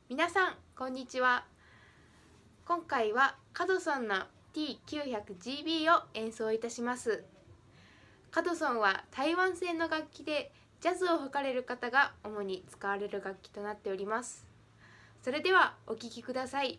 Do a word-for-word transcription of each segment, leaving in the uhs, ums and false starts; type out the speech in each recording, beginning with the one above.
皆さんこんにちは。今回はカドソンの ティーきゅうひゃくジービー を演奏いたします。カドソンは台湾製の楽器で、ジャズを吹かれる方が主に使われる楽器となっております。それではお聴きください。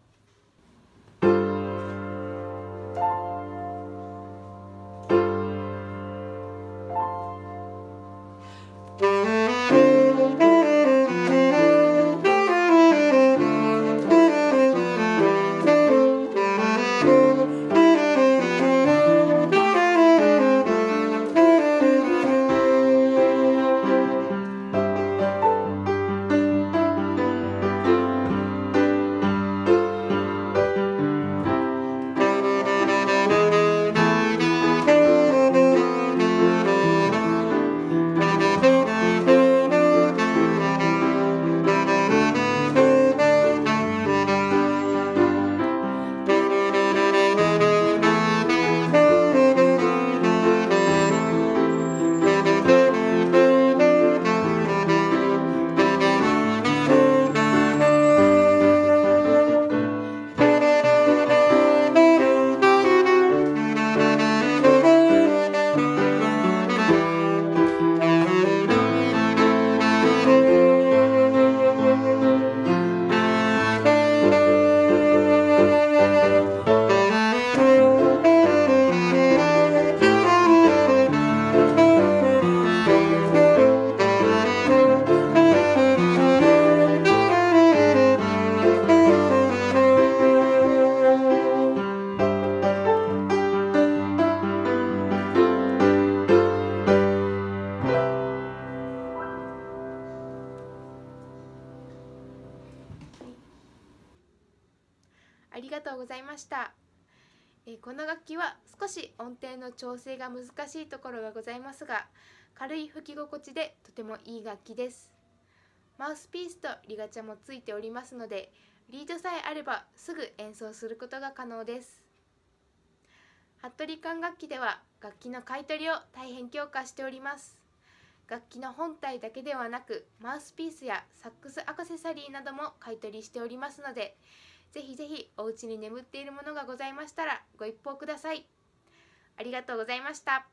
ありがとうございました。えこの楽器は少し音程の調整が難しいところがございますが、軽い吹き心地でとてもいい楽器です。マウスピースとリガチャもついておりますので、リードさえあればすぐ演奏することが可能です。服部管楽器では楽器の買い取りを大変強化しております。楽器の本体だけではなく、マウスピースやサックスアクセサリーなども買い取りしておりますので、ぜひぜひお家に眠っているものがございましたらご一報ください。ありがとうございました。